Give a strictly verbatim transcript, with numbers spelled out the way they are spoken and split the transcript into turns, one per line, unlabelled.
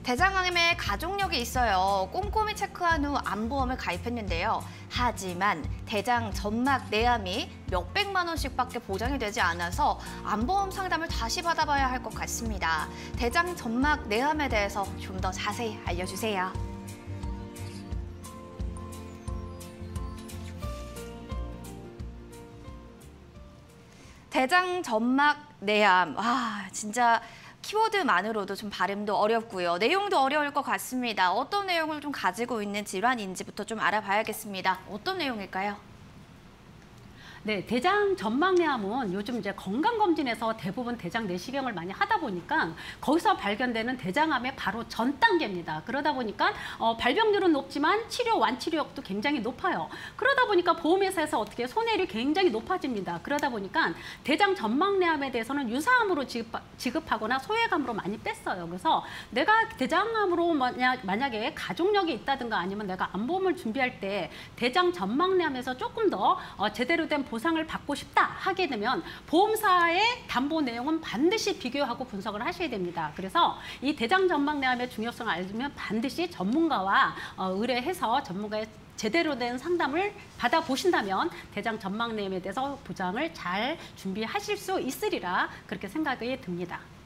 대장암에 가족력이 있어요. 꼼꼼히 체크한 후 암보험을 가입했는데요. 하지만 대장 점막 내암이 몇백만 원씩밖에 보장이 되지 않아서 암보험 상담을 다시 받아봐야 할 것 같습니다. 대장 점막 내암에 대해서 좀 더 자세히 알려주세요. 대장 점막 내암, 와 진짜 키워드만으로도 좀 발음도 어렵고요. 내용도 어려울 것 같습니다. 어떤 내용을 좀 가지고 있는 질환인지부터 좀 알아봐야겠습니다. 어떤 내용일까요?
네, 대장 점막내암은 요즘 이제 건강검진에서 대부분 대장 내시경을 많이 하다 보니까 거기서 발견되는 대장암의 바로 전 단계입니다. 그러다 보니까 어, 발병률은 높지만 치료 완치력도 굉장히 높아요. 그러다 보니까 보험회사에서 어떻게 손해율이 굉장히 높아집니다. 그러다 보니까 대장 점막내암에 대해서는 유사암으로 지급, 지급하거나 소외감으로 많이 뺐어요. 그래서 내가 대장암으로 만약, 만약에 가족력이 있다든가 아니면 내가 암보험을 준비할 때 대장 점막내암에서 조금 더 어, 제대로 된 보상을 받고 싶다 하게 되면 보험사의 담보 내용은 반드시 비교하고 분석을 하셔야 됩니다. 그래서 이 대장 점막내암의 중요성을 알면 반드시 전문가와 어, 의뢰해서 전문가의 제대로 된 상담을 받아보신다면 대장 점막내암에 대해서 보장을 잘 준비하실 수 있으리라 그렇게 생각이 듭니다.